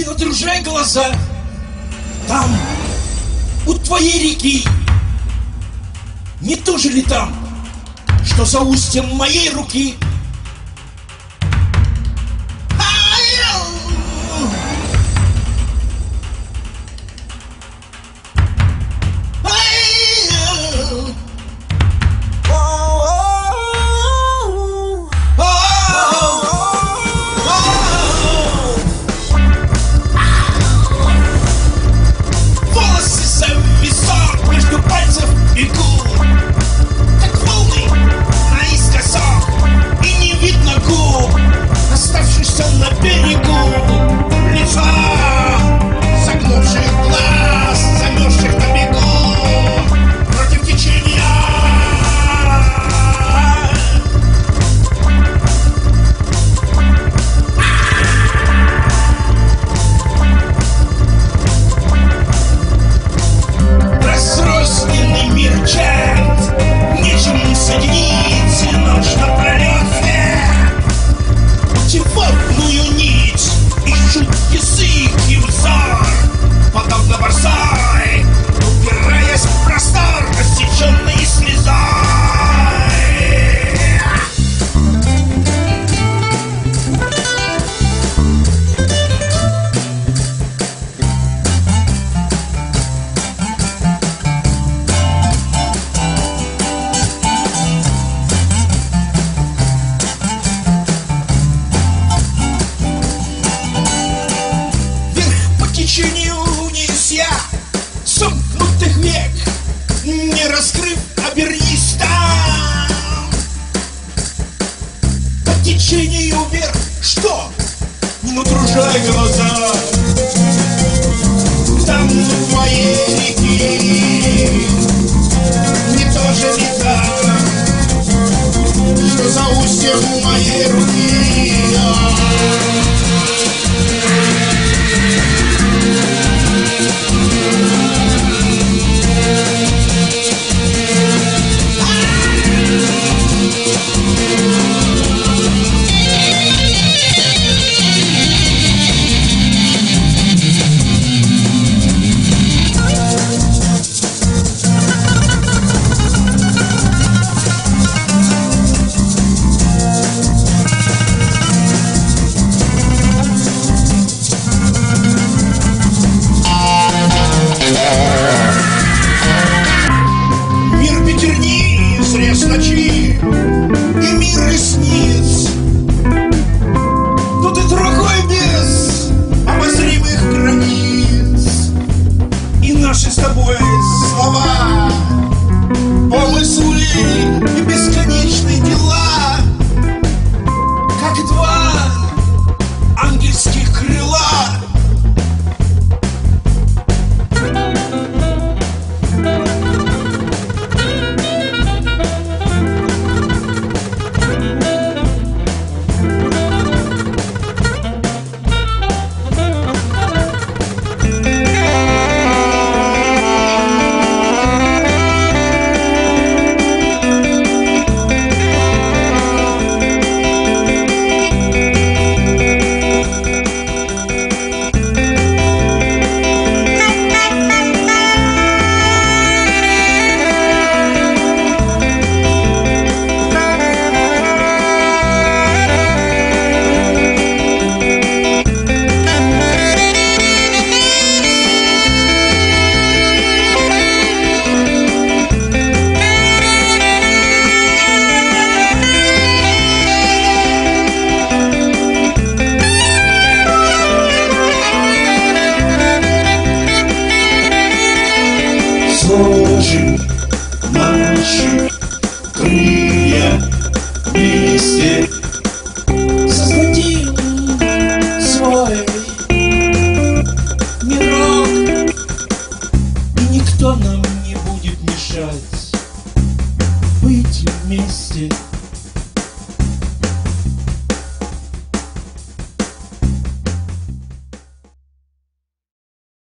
не надружай глаза. Там, у твоей реки, не то же ли там, что за устьем моей руки? Сомкнутых век, не раскрыв, обернись там. По течению вверх, что? Не надружай глаза. Там у моей реки не то же ли там, что за устьем моей руки. Ночи и мир ресниц, тут и другой без обозримых границ. И наши с тобой слова, помыслы и бесконечные дела, как два ангельских крыла. Сложи наши крылья вместе, создадим свой мирок, и никто нам не будет мешать быть вместе.